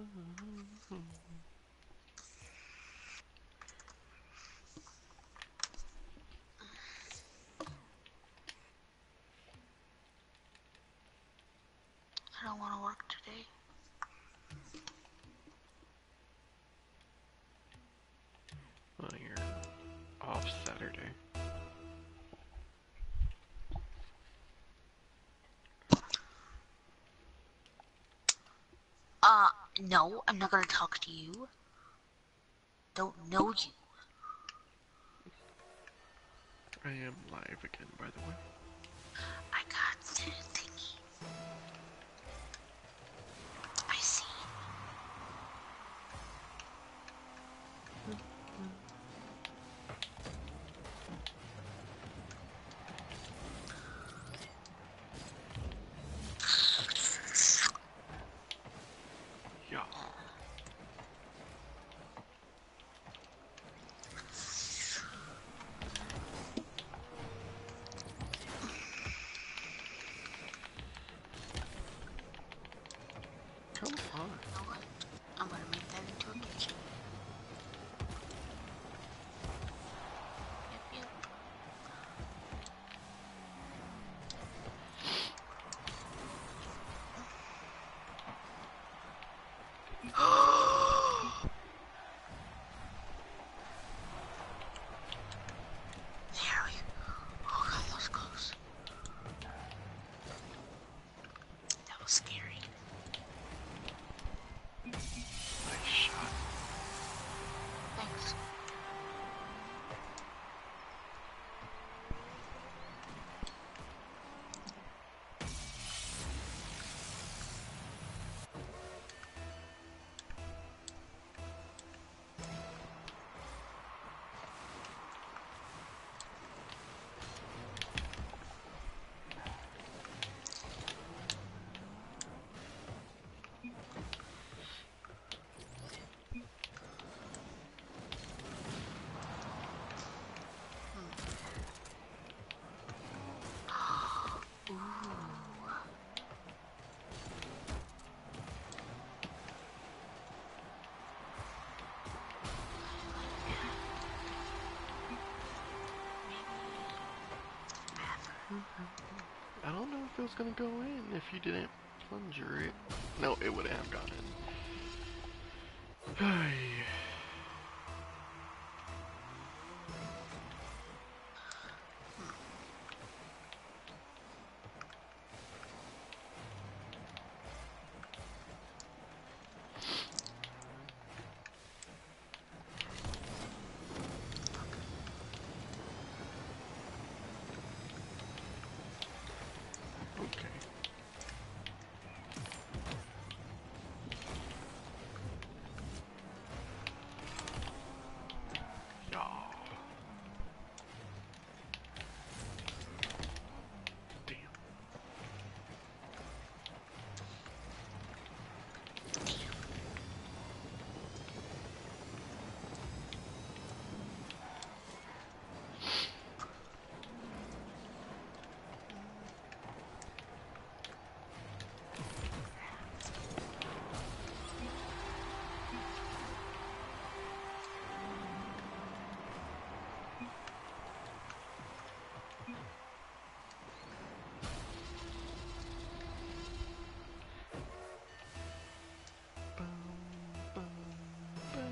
I don't want to work today. Well, you're off Saturday. No, I'm not gonna talk to you. Don't know you. I am live again, by the way. I got the thingy. I see. Yeah. Come on. You know what? I'm gonna make that into a kitchen. Yep, yep. There we go. Oh god, that was close. That was scary. Nice shot. Thanks. Ooh. I don't know if it was gonna go in if you didn't plunger it. No, it wouldn't have gone in. Ay. Okay. Yeah. Damn. Bum, bum, bum.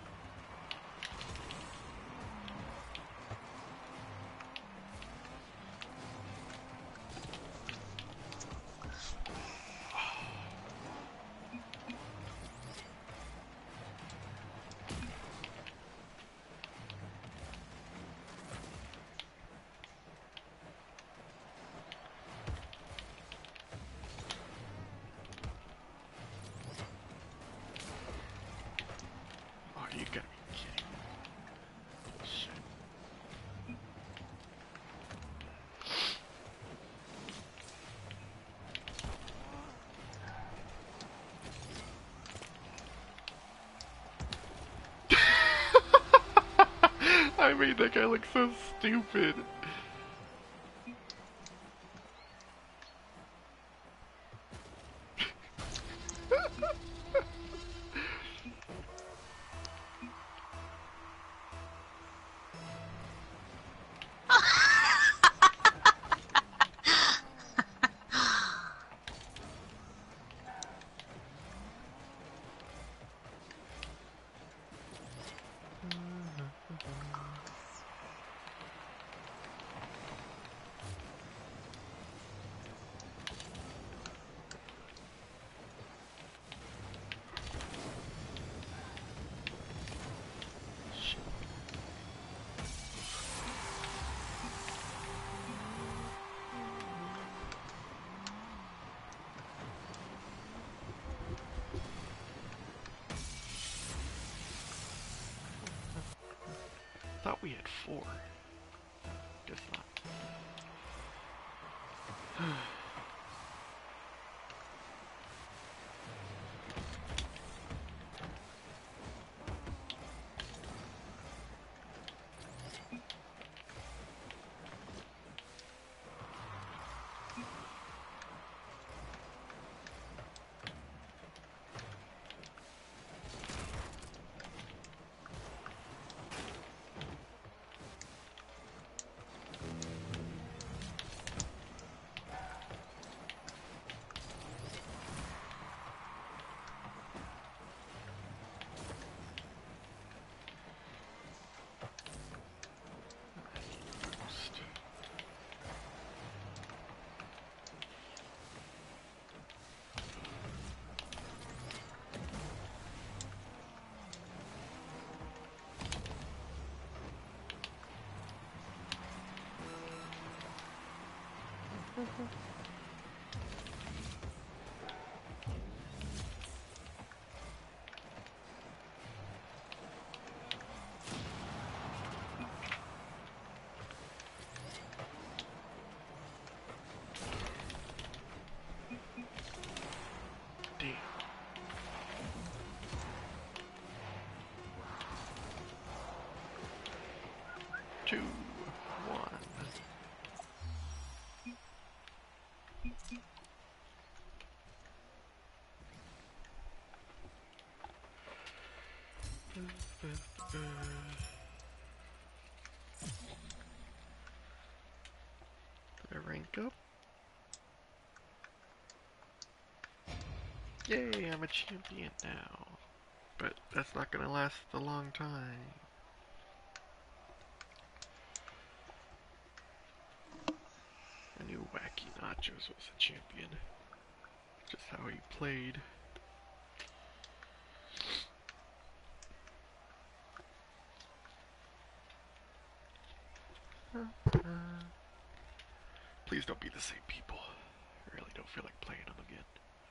Oh, you gotta be kidding me. Bullshit. I made that guy look so stupid. thought we had 4. Guess not. Damn. 2, 1. Did I rank up? Yay, I'm a champion now. But that's not gonna last a long time. I knew Wacky Nachos was a champion. Just how he played. Please don't be the same people. I really don't feel like playing them again.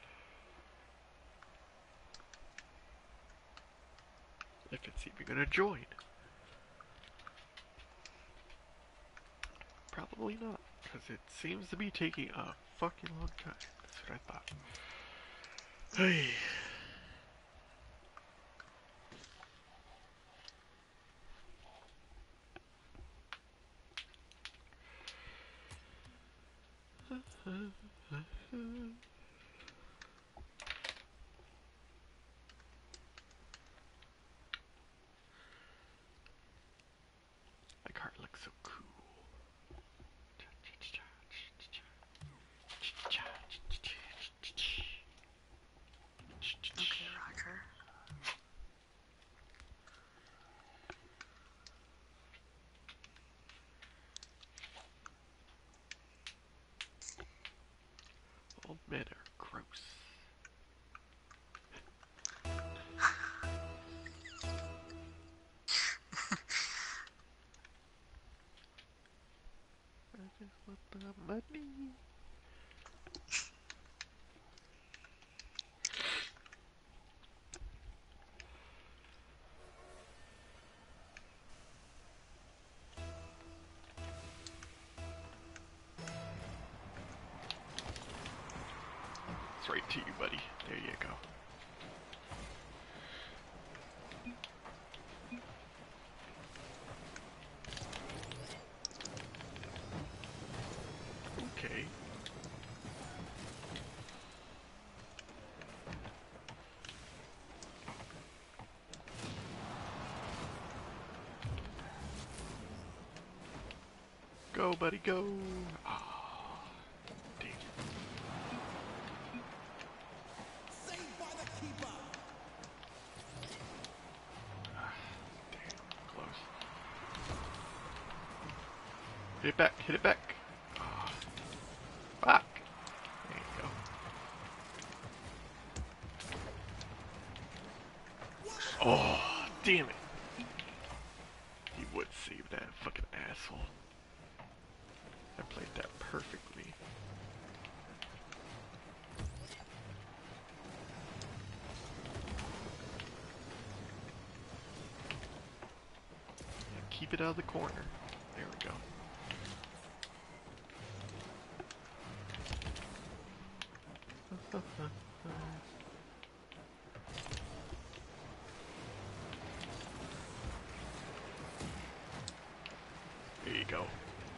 If it's even gonna join. Probably not, because it seems to be taking a fucking long time. That's what I thought. Hey. My car looks so cool. Okay, Roger. Old men are gross. I just want the money. It's right to you, buddy. There you go. Okay. Go, buddy, go. Oh, damn. Saved by the keeper. Damn, close. Hit it back, hit it back. Oh, fuck. There you go. Oh, damn it. He would save that fucking asshole. I played that perfectly. keep it out of the corner. There we go. There you go.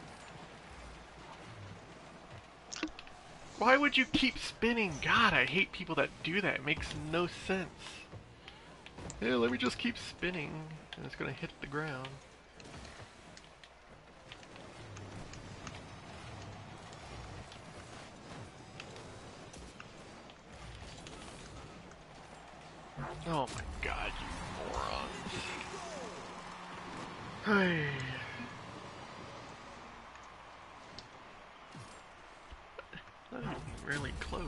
Why would you keep spinning? God, I hate people that do that. It makes no sense. Yeah, let me just keep spinning, and it's gonna hit the ground. Oh my god, you morons. Hey. Not even really close.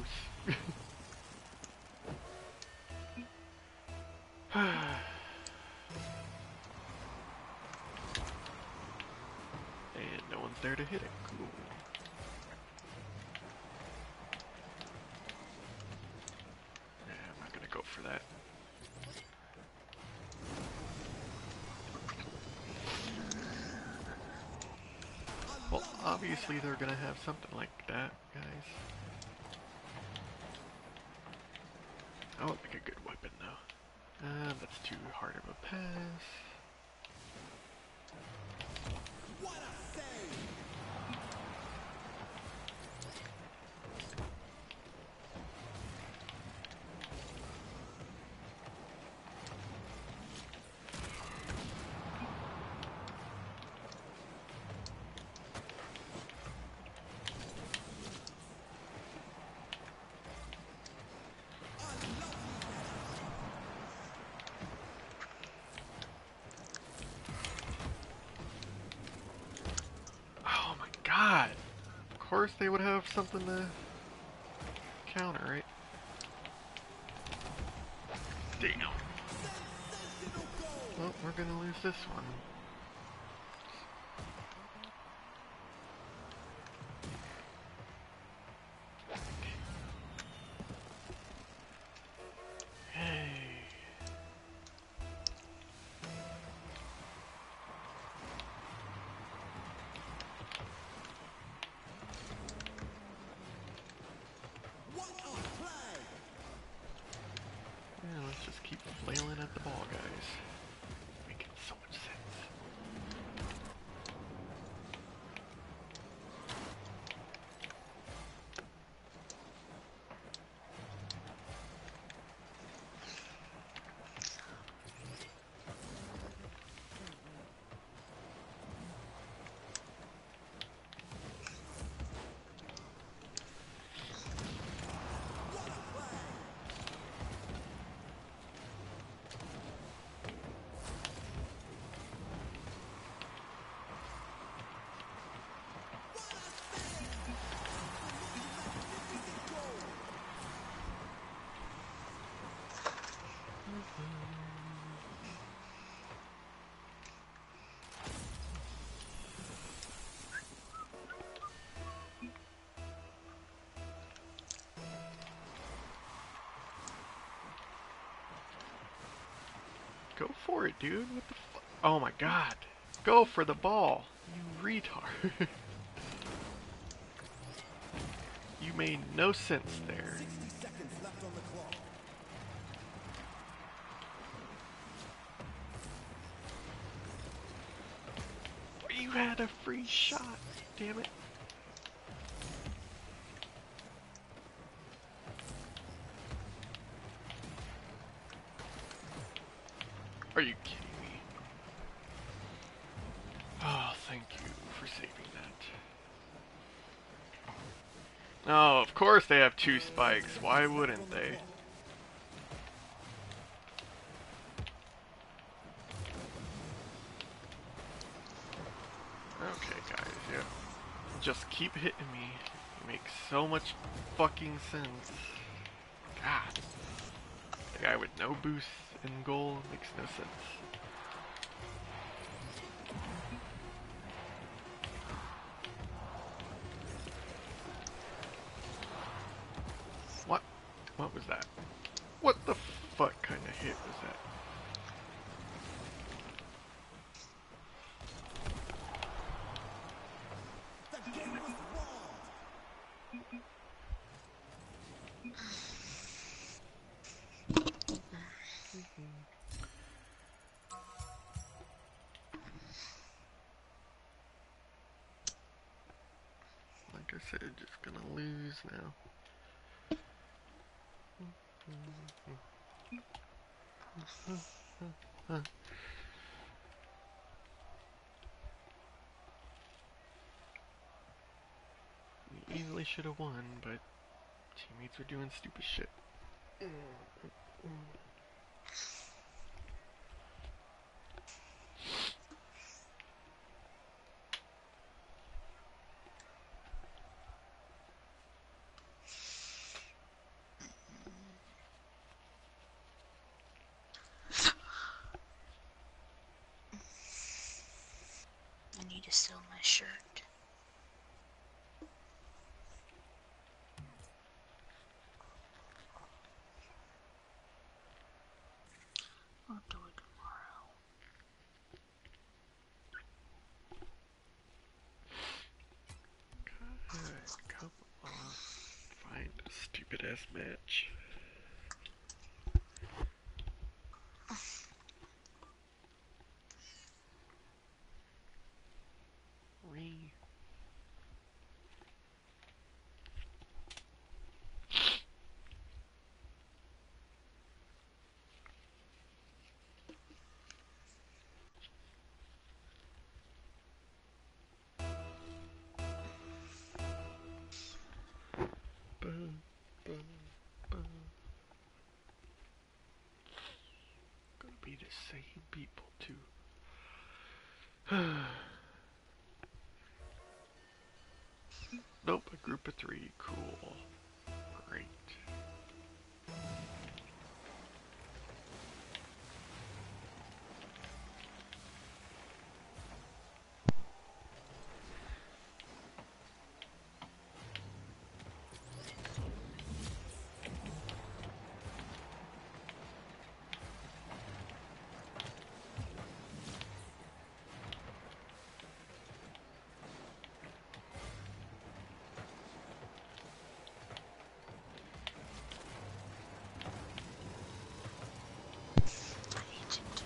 And no one's there to hit it. Cool. Yeah, I'm not gonna go for that. Well, obviously they're gonna have something like that, guys. I would make a good weapon, though. That's too hard of a pass. What a save! Oh my god! Of course they would have something to counter, right? Damn. Sensational goal! Well, we're gonna lose this one. Hey. What a play! Yeah, let's just keep flailing at the ball, guys. Making so much sense. Go for it, dude. What the fuck? Oh my god. Go for the ball. You retard. You made no sense there. 60 seconds left on the clock. You had a free shot. Damn it. Are you kidding me? Oh, thank you for saving that. Oh, of course they have two spikes. Why wouldn't they? Okay, guys, yeah. Just keep hitting me. It makes so much fucking sense. God. The guy with no boost in goal makes no sense. What? What was that? What the fuck kind of hit was that? said, just gonna lose now. We easily should have won, but teammates were doing stupid shit. I need to sew my shirt. I'll do it tomorrow. God, come on. Find a stupid ass match. Re. Boom, boom, boom. Gonna be the same people too. Nope, a group of 3. Cool. Great. I need to do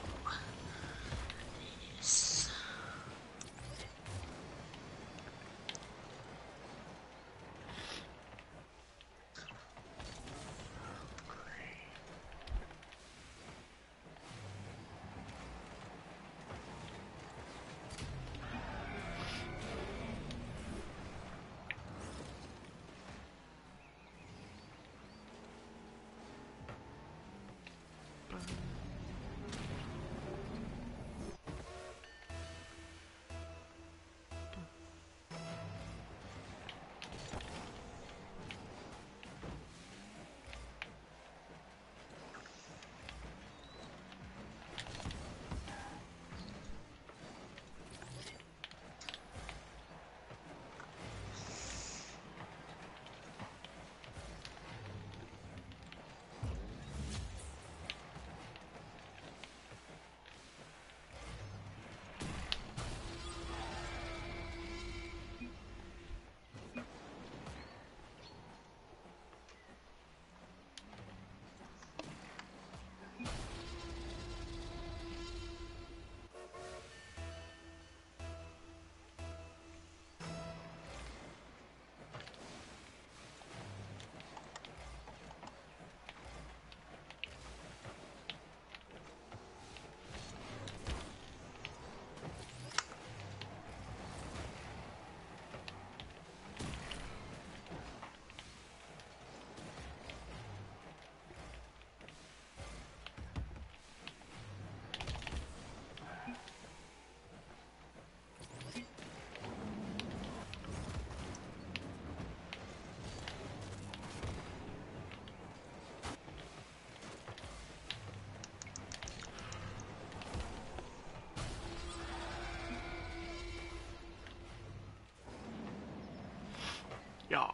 this. Yeah.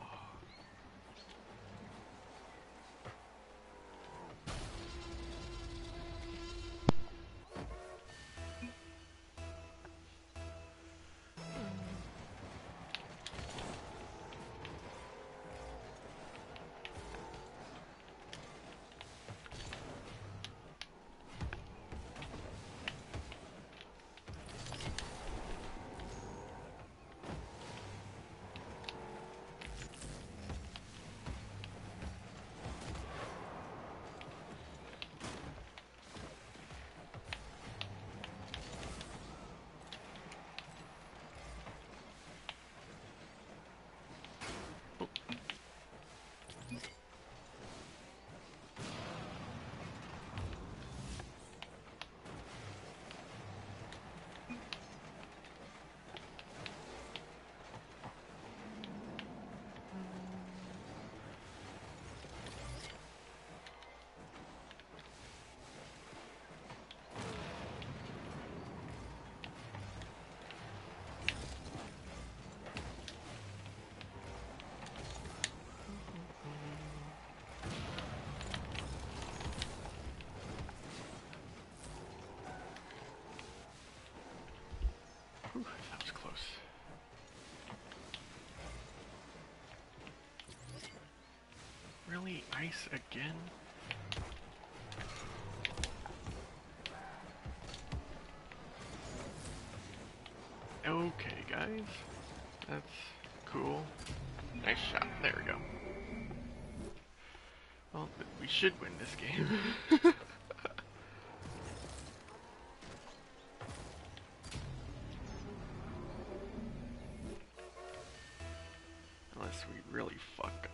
twice again? Okay, guys. That's cool. Nice shot. There we go. Well, we should win this game. Unless we really fuck up.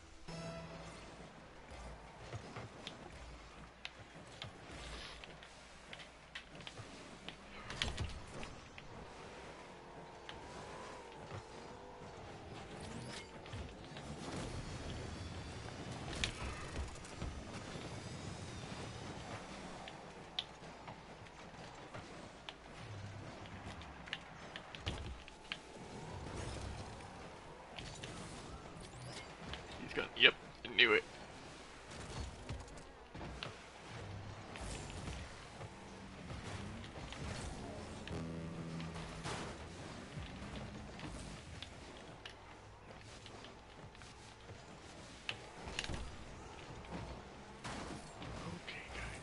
He's gonna, yep, I knew it. Okay, guys.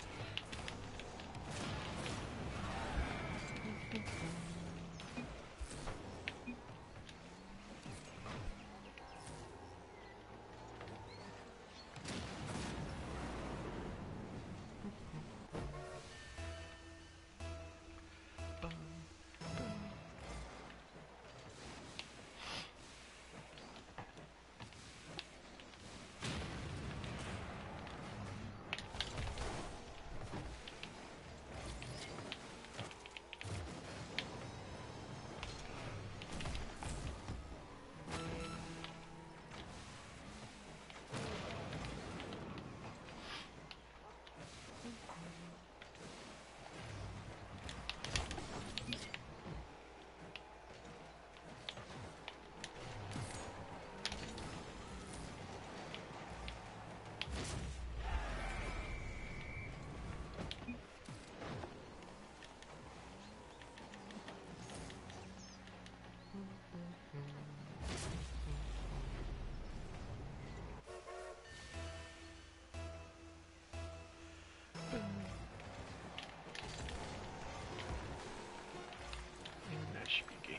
And that should be game.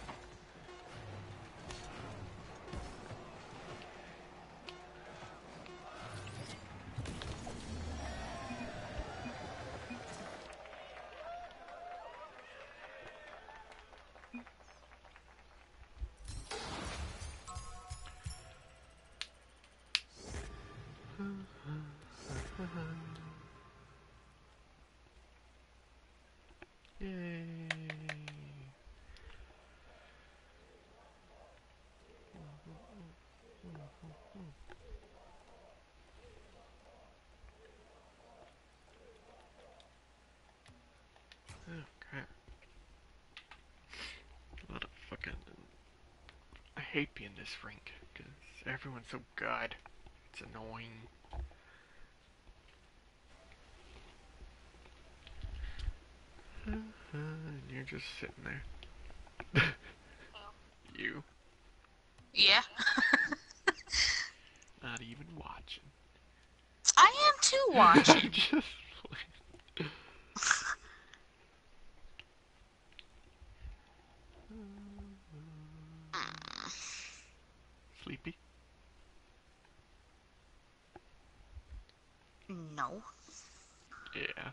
Yay! Oh crap. What a fucking... I hate being this rink, because everyone's so good. It's annoying. And you're just sitting there. You. Yeah. Not even watching. I am too watching. Just playing. Sleepy? No. Yeah.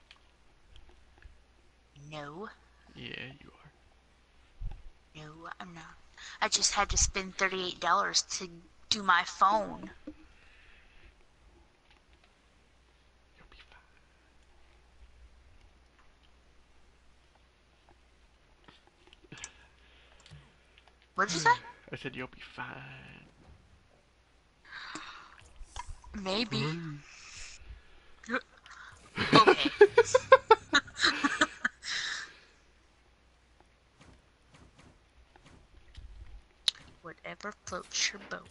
No. Yeah, you are. No, I'm not. I just had to spend $38 to do my phone. You'll be fine. What did you say? I said you'll be fine. Maybe. Okay. Whatever floats your boat.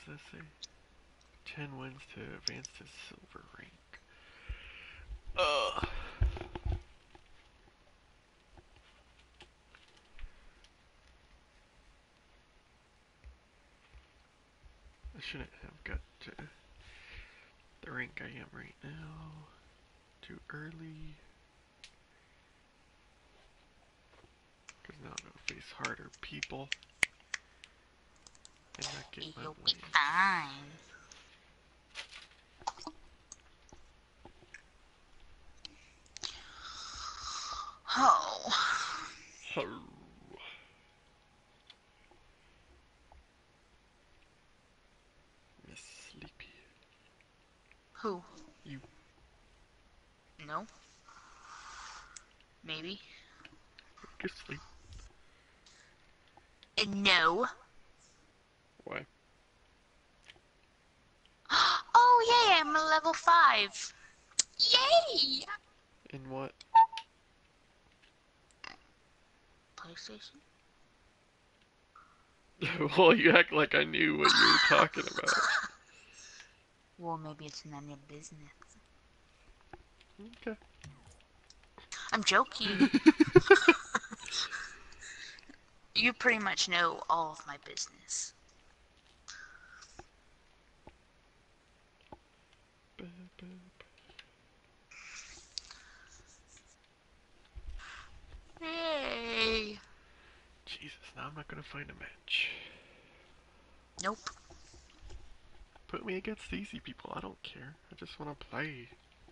this say? 10 wins to advance to silver rank. Ugh. I shouldn't have got to the rank I am right now. Too early. Because now I'm going to face harder people. And not get my You'll be way. fine. Oh. Oh. Miss Sleepy. Who? You. No? Maybe? Go sleep. No. Why? Oh, yay, I'm a level 5. Yay! In what? PlayStation? Well, you act like I knew what you were talking about. Well, maybe it's none of your business. Okay. I'm joking. You pretty much know all of my business. Hey. Jesus, now I'm not gonna find a match. Nope. Put me against easy people, I don't care. I just wanna play.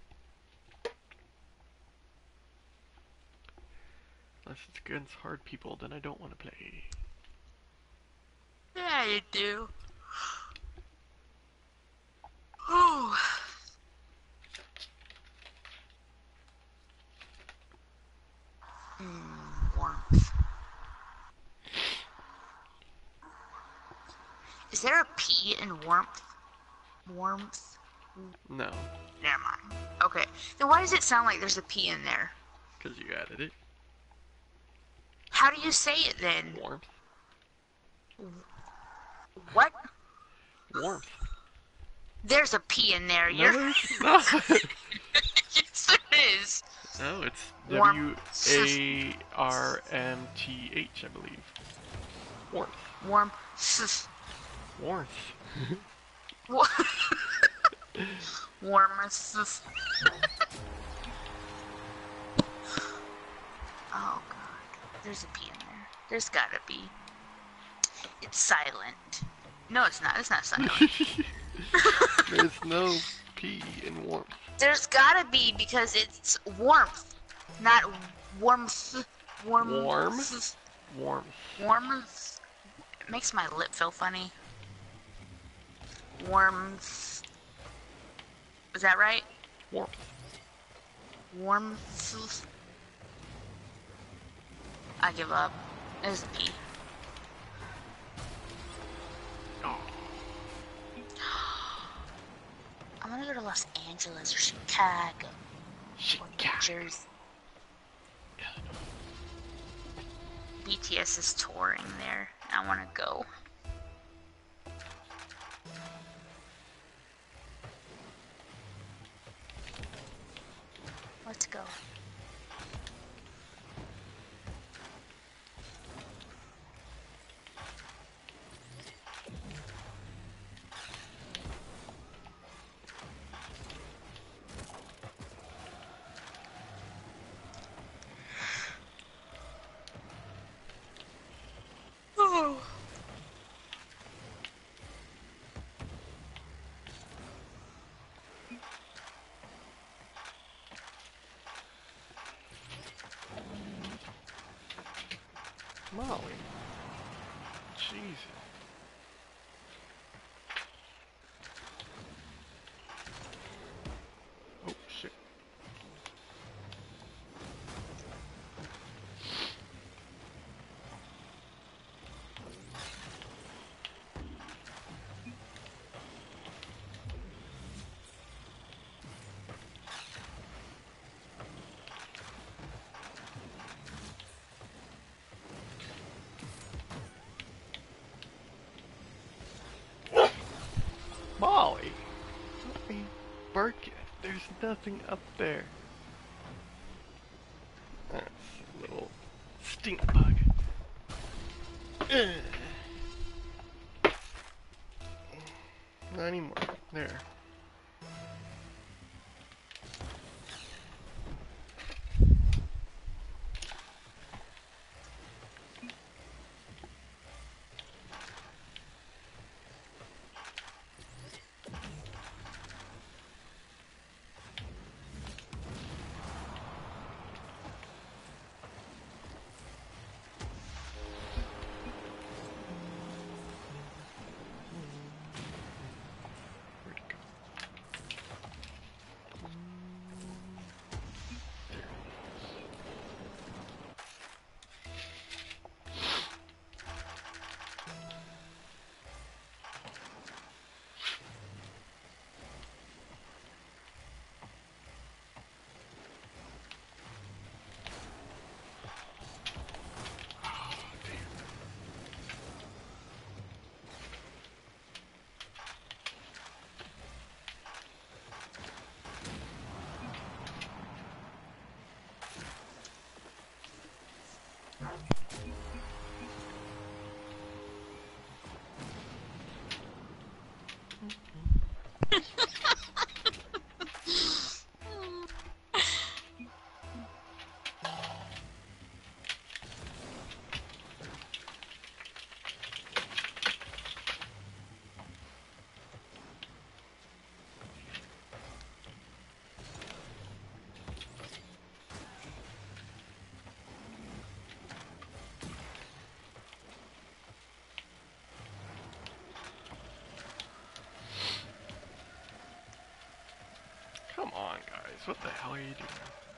Unless it's against hard people, then I don't wanna play. Yeah, you do. Oh. Warmth. Is there a P in warmth? Warmth? No, Never mind. Okay. Then why does it sound like there's a P in there? because you added it. How do you say it then? Warmth. What? Warmth. There's a P in there. No, You're... it's not. Yes, it is. No, it's Warm. W-A-R-M-T-H, I believe. Warmth. Warm. Warmth. Warmth. Oh god. There's a P in there. There's gotta be. It's silent. No, it's not. It's not silent. There's no P in warmth. There's gotta be because it's warmth, not warmth. Warm? Warmth. Warmth. Warmth. It makes my lip feel funny. Warmth. Is that right? Warmth. Warmth. I give up. There's a P. Oh. I'm gonna go to Los Angeles or Chicago. Or New Jersey. BTS is touring there. I wanna go. Let's go. Oh. Molly. Jesus. Oh, shit. park it. There's nothing up there. That's a little stink bug. Ugh. Not anymore. There. Where'd it go? Oh, damn. Come on, guys. What the hell are you doing?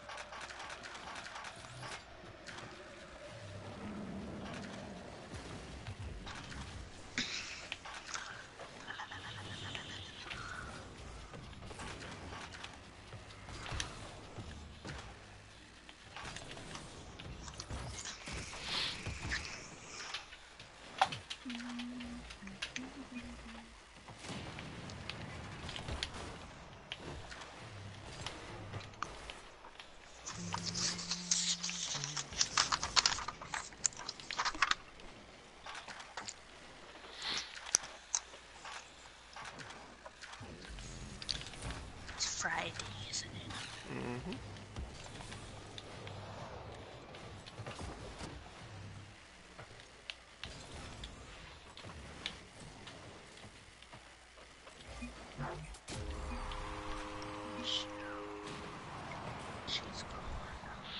It's Friday, isn't it? Mm-hmm. She's gone.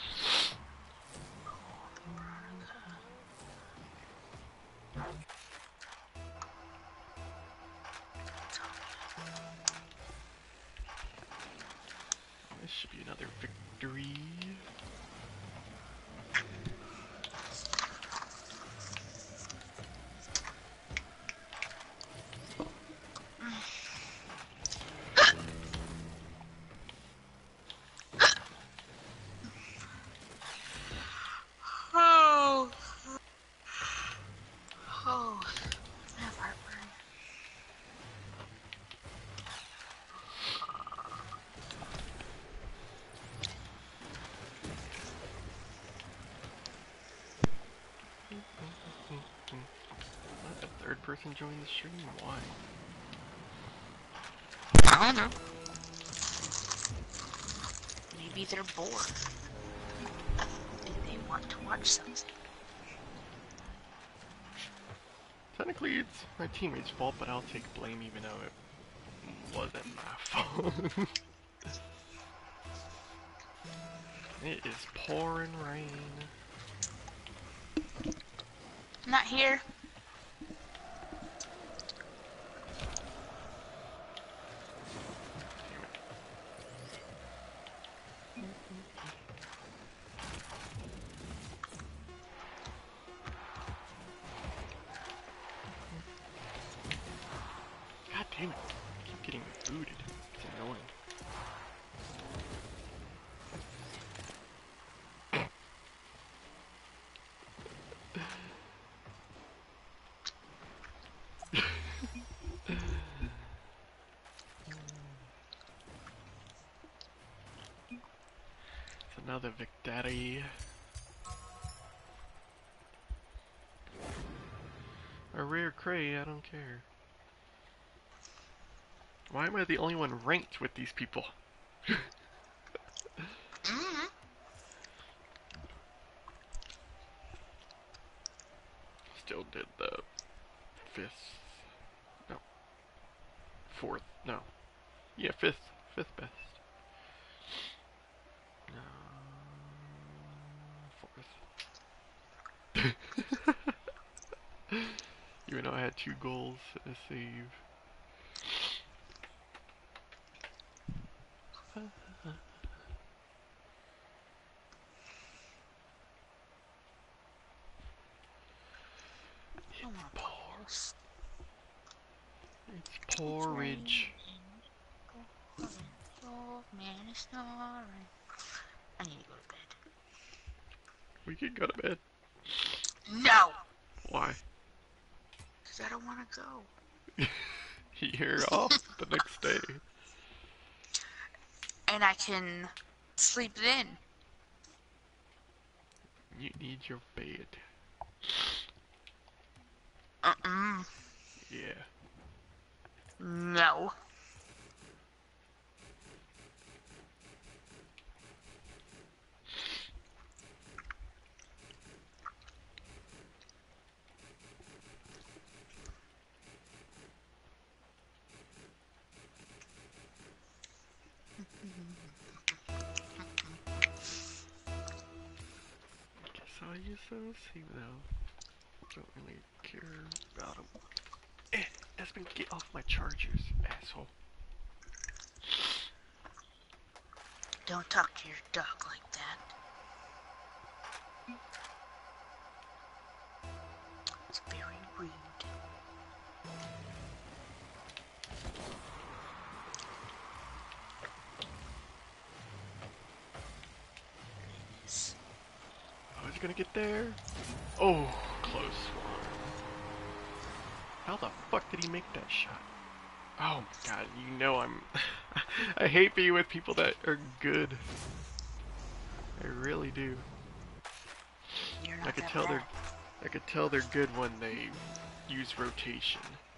This should be another victory. Oh. Oh. I have heartburn. What, a third person joined the stream? Why? I don't know. Maybe they're bored. And they want to watch something. Technically, it's my teammate's fault, but I'll take blame even though it wasn't my fault. It is pouring rain. Not here. God damn it. I keep getting booted. It's annoying. the Victari. A rare cray, I don't care. Why am I the only one ranked with these people? Mm-hmm. Still did the 5th. No. 4th. No. Yeah, 5th. 5th best. No. 4th. Even though I had 2 goals and a save. I want balls. It's porridge. Old man is snoring. I need to go to bed. We can go to bed. No! Why? Because I don't want to go. You're off the next day. And I can sleep then. You need your bed. Uh-uh. Yeah. No. Guess I'll use those even though I don't really care about them. Espen, get off my chargers, asshole. Don't talk to your dog like that. It's very rude. I was gonna get there. Oh, close one. How the fuck did he make that shot? Oh my god, you know I'm... I hate being with people that are good. I really do. You're not I could that tell bad. I could tell they're good when they use rotation.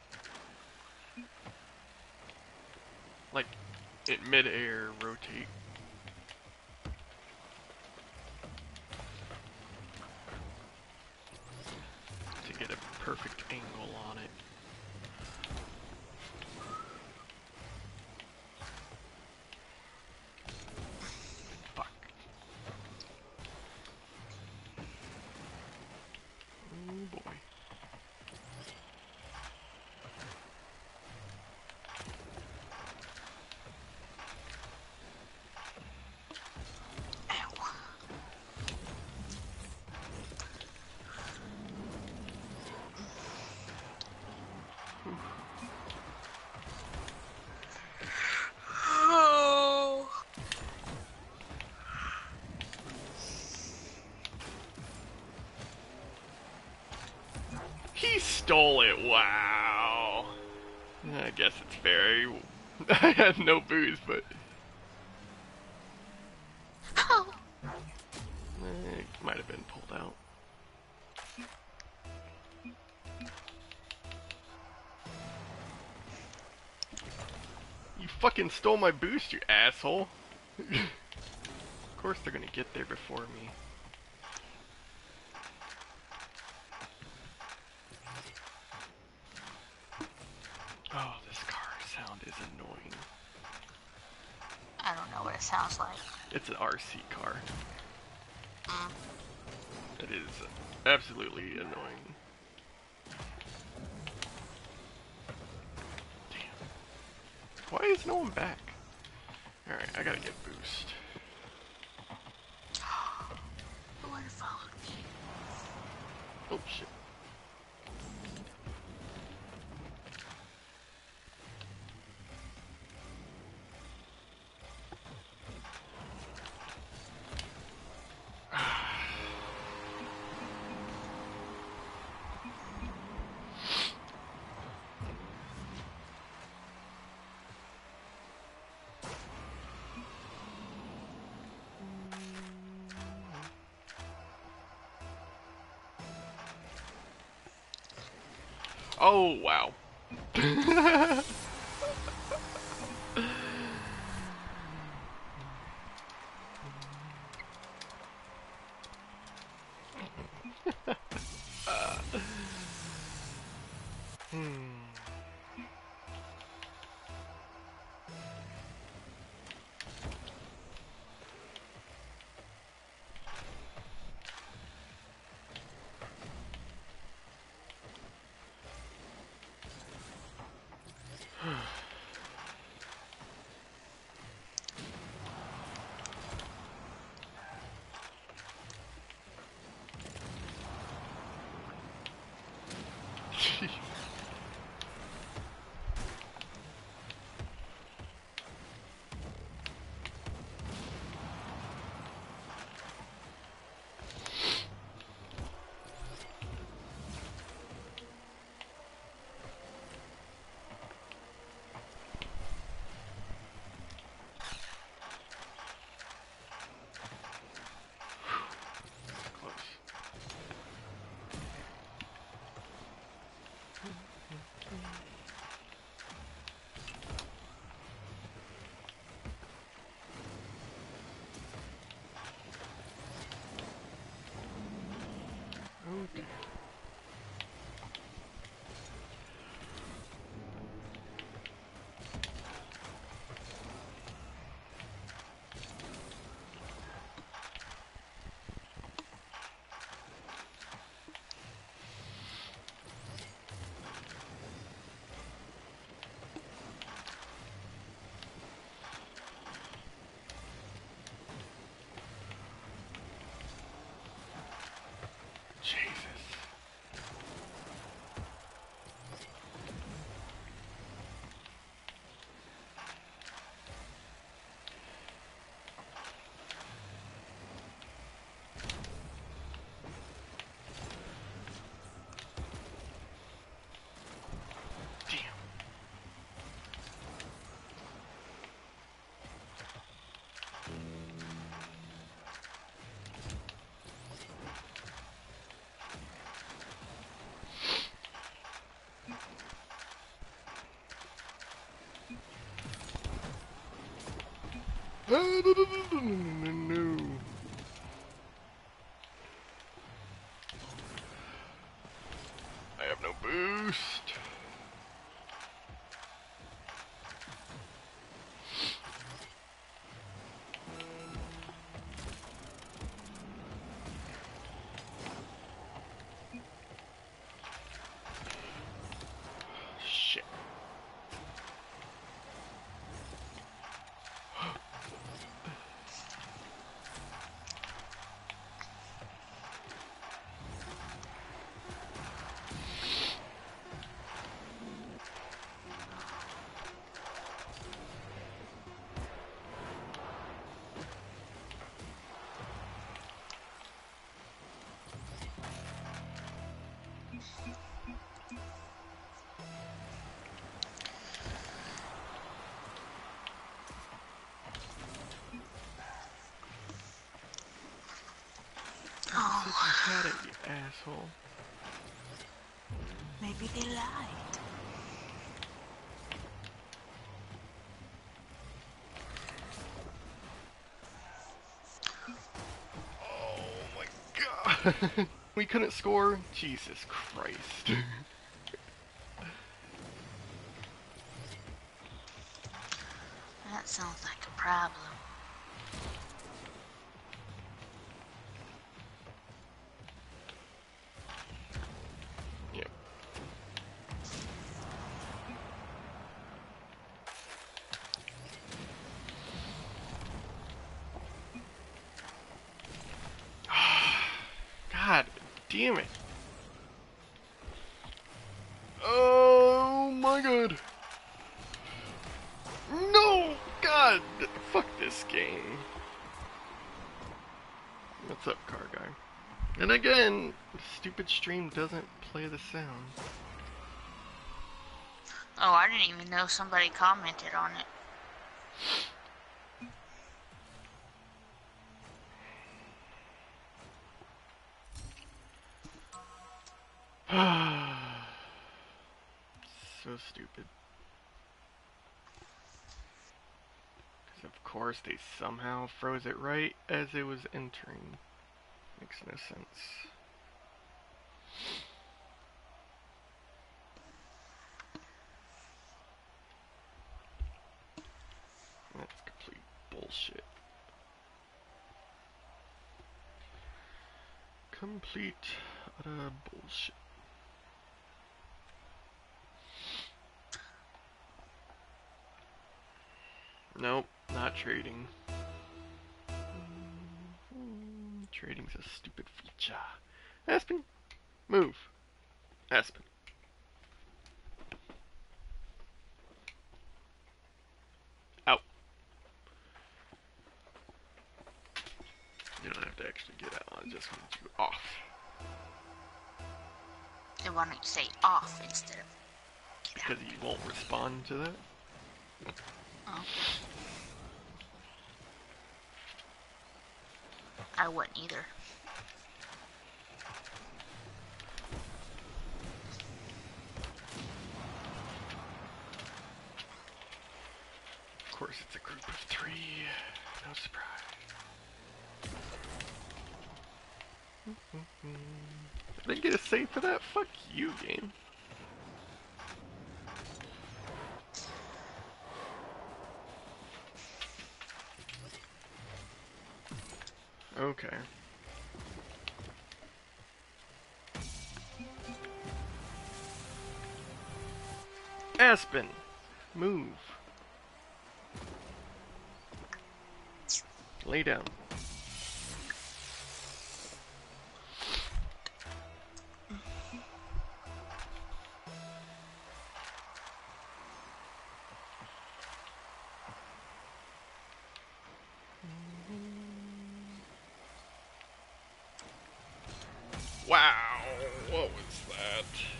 Like, in mid-air, rotate. To get a perfect angle on it. Fuck. Oh boy. Ow. Oh. He stole it, wow. I guess it's fair. I had no booze, but... Oh. It might have been pulled out. You fucking stole my boost, you asshole. Of course they're gonna get there before me. Oh, this car sound is annoying. I don't know what it sounds like. It's an RC car. Mm. It is absolutely annoying. Damn. Why is no one back? Alright, I gotta get boost. Who would have followed me? Oh shit. Oh, wow. Close. Oh, dear. Jesus. Damn. No. I have no boost. Shit. Oh, Said you had it, you asshole. maybe they lied. Oh my god. We couldn't score? Jesus Christ. That sounds like a problem. Yep. God damn it. Oh my god. No! God! Fuck this game. What's up, car guy? And again, the stupid stream doesn't play the sound. Oh, I didn't even know somebody commented on it. so stupid. Because of course they somehow froze it right as it was entering. Makes no sense. That's complete bullshit. Complete utter bullshit. Nope, not trading. Trading's a stupid feature. Aspen, move. Aspen. Out. You don't have to actually get out. I just want you off. Then why don't you say off instead of get out? Because he won't respond to that. Oh. I wouldn't either. Of course, it's a group of 3. No surprise. I didn't get a save for that? Fuck you, game. Okay. Aspen, move. Lay down. Wow, what was that?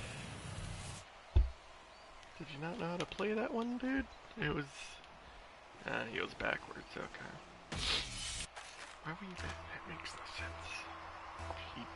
Did you not know how to play that one, dude? It was... he goes backwards, okay. Why were you there? That makes no sense. Keep...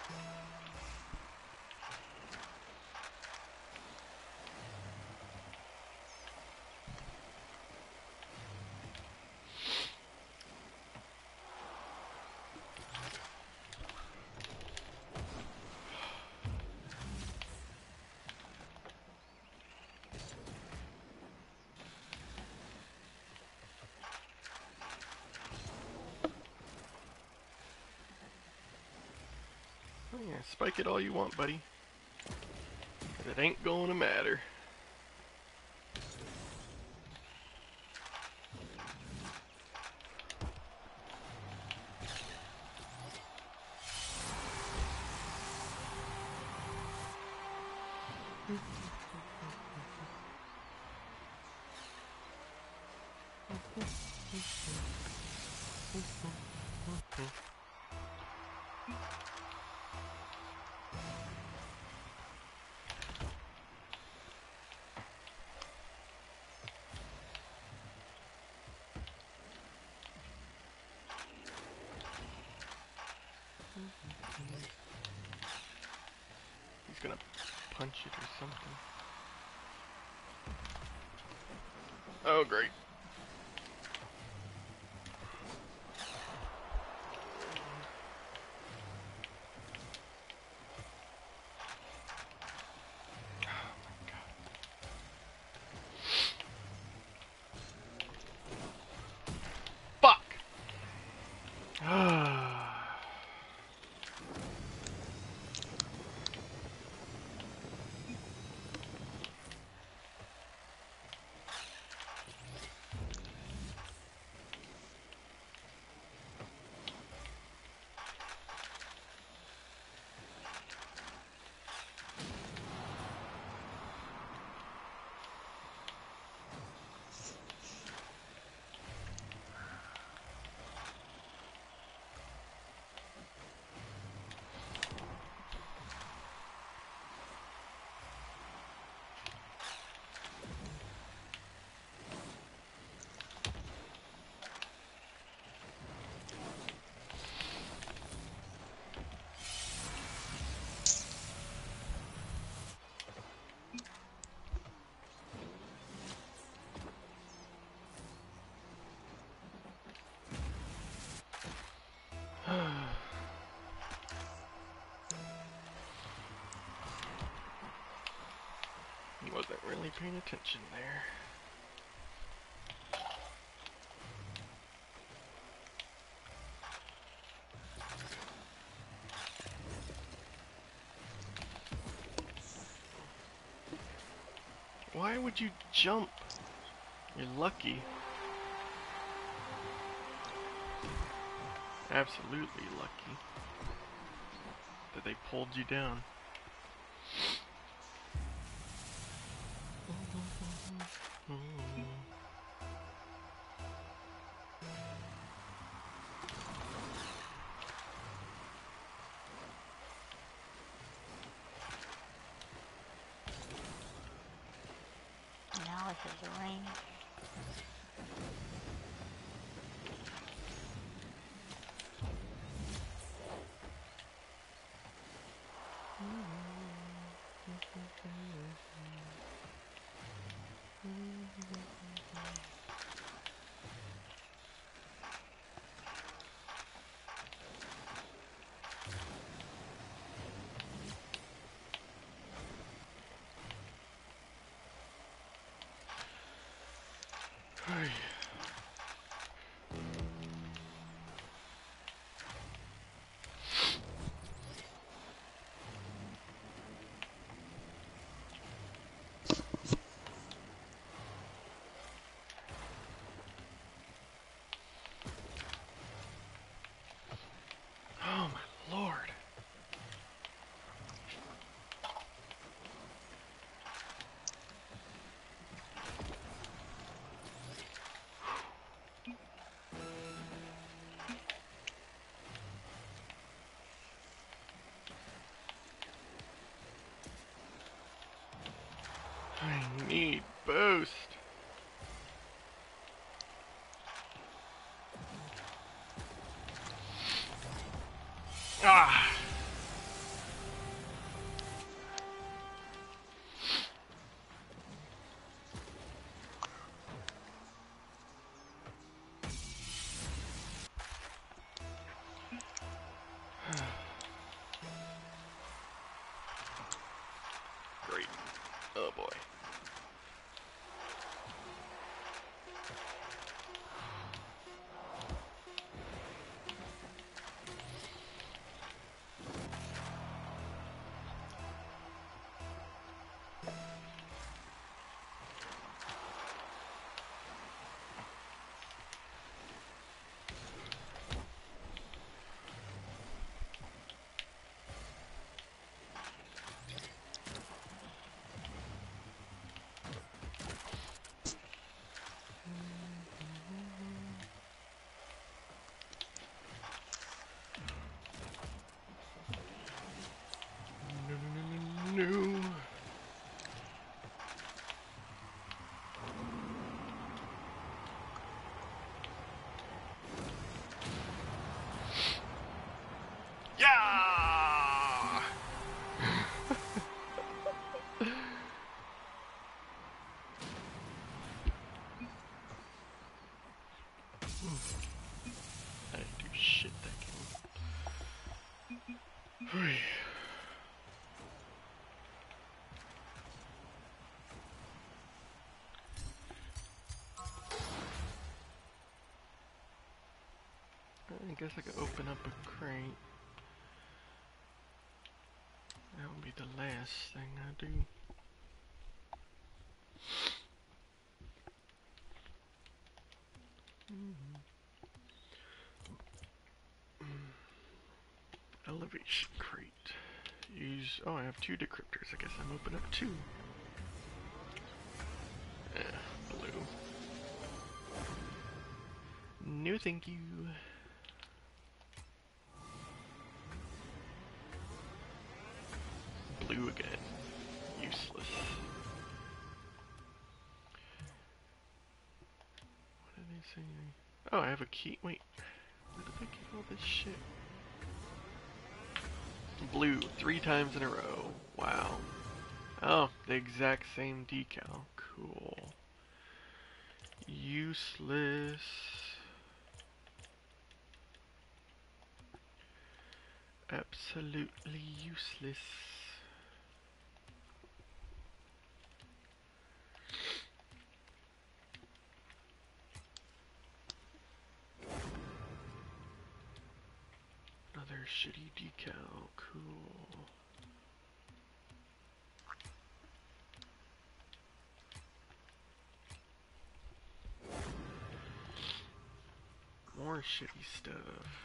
Oh yeah, spike it all you want, buddy. But it ain't gonna matter. He's gonna punch it or something. Oh, great. Fuck! Wasn't really paying attention there. Why would you jump? You're lucky. Absolutely lucky that they pulled you down. Now it has rain. Oh my lord. I need boost. Ah. Great. Oh boy. No. Yeah. I didn't do shit that game. I guess I could open up a crate. That would be the last thing I do. Elevation crate. Use. Oh, I have 2 decryptors. I guess I'm open up 2. Blue. No, thank you. Blue again. Useless. What did they say? Oh, I have a key. Wait. Where did I get all this shit? Blue 3 times in a row. Wow. Oh, the exact same decal. Cool. Useless. Absolutely useless. shitty decal. Cool. More shitty stuff.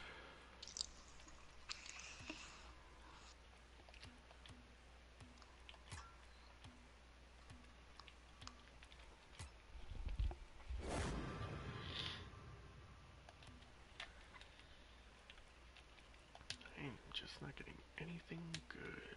I'm just not getting anything good.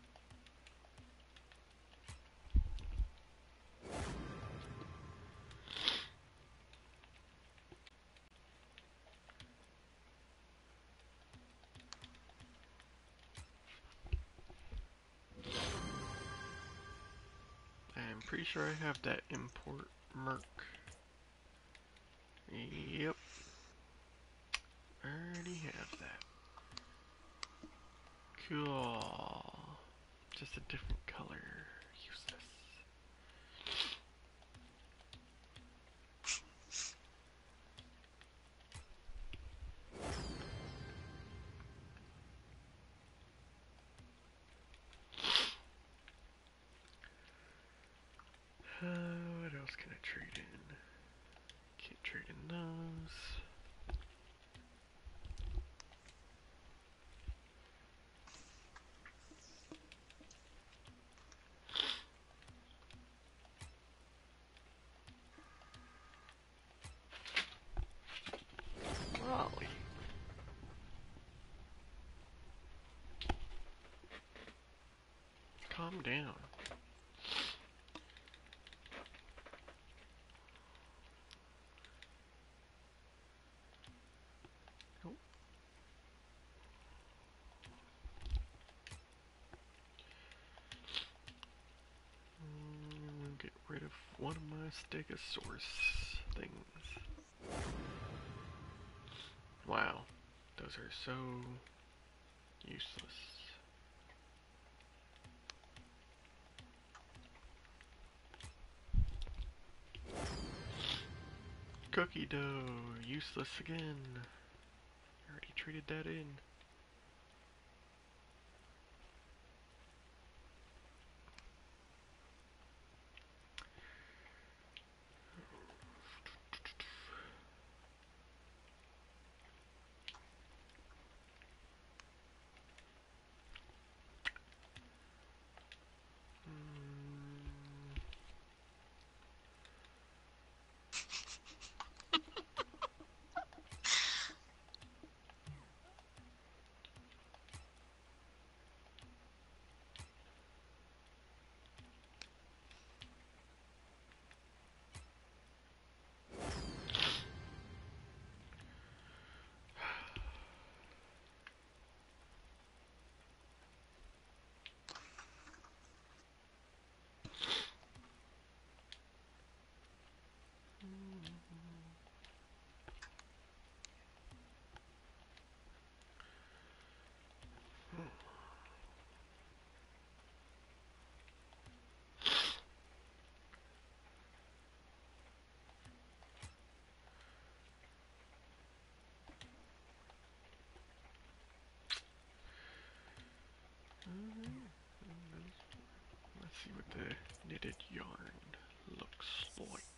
I'm pretty sure I have that import merc. Yep. Already have that. Cool. Just a different color. Useless. What else can I trade in? Can't trade in those. Golly. Calm down. Nope. Get rid of one of my Stegosaurus things. Wow. Those are so useless. Cookie dough, useless again. I already traded that in. Let's see what the knitted yarn looks like.